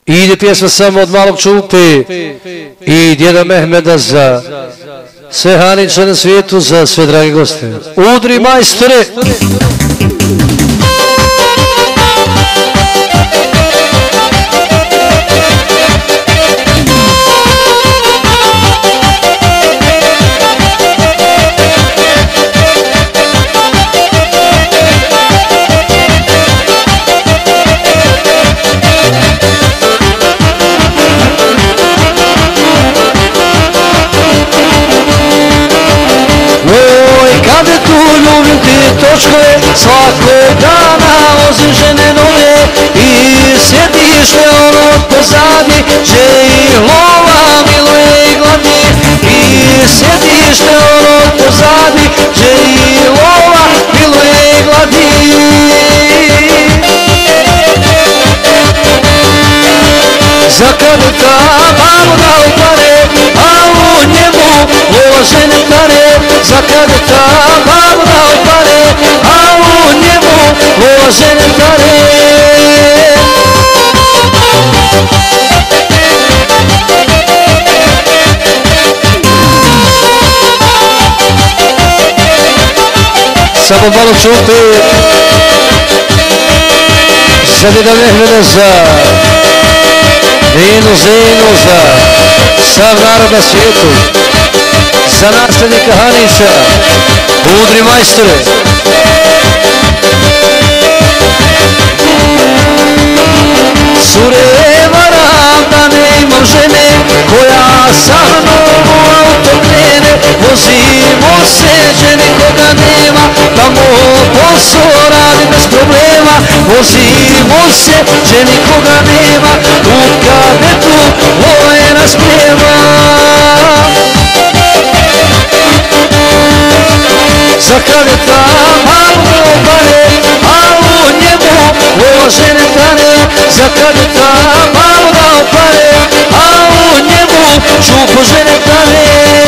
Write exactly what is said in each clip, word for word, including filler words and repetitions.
Ide pjesma samo od malog Čupe i djeda Mehmeda za sve Haniće na svijetu, za sve dragi goste. Udri majstore! Točkove svakog dana osim žene nove i sjetiš me ono pozadi že i lova miluje i gladni i sjetiš me ono pozadi že i lova miluje i gladni. Za kada ta malo dao pare, a u njemu lova žene tare. Za kada ta malo dao pare, a u njemu lova žene tare. Samo malo Čupe, za djeda Mehmeda, za Ninu Zinu, za sav narod na svijetu, za nasljednika Hanića, udri majstore. Cure varam da ne imam žene koja sa mnom u auto krene. Vozimo se, žene koga nema, tamo posao radi bez problema. Vozimo se, žene koga nema, u kadetu voje nas pjeva. Za kadeta malo pare, a u njemu lova žene tare. Za kadeta malo dao pare, a u njemu Čupo žene tare.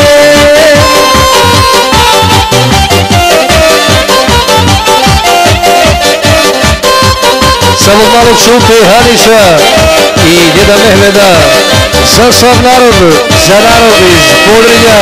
Samo malo Čupe Hanića i djeda Mehmeda, za sav narod, za narod iz Podrinja.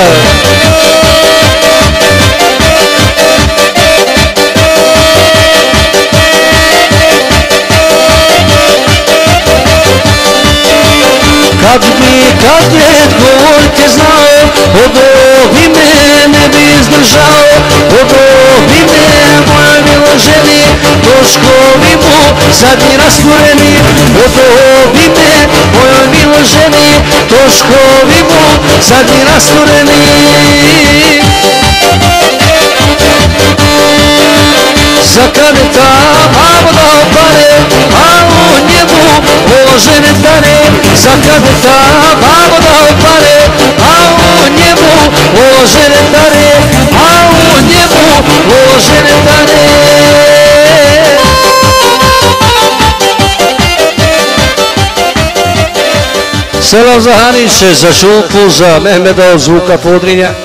Kad bi kadret govorite znao, od ovih me ne bi izdržao. Od ovih me moja milo ženi, točkovi mu zadnji rastureni. Od ovih me moja milo ženi, točkovi mu zadnji rastureni. Za kadeta malo dao pare, a u njemu lova žene tare. Za kadeta malo dao pare, a u njemu lova žene tare. A u njemu lova žene tare. Selam za Haniće, za Čupu, za Mehmeda od Zvuka Podrinja.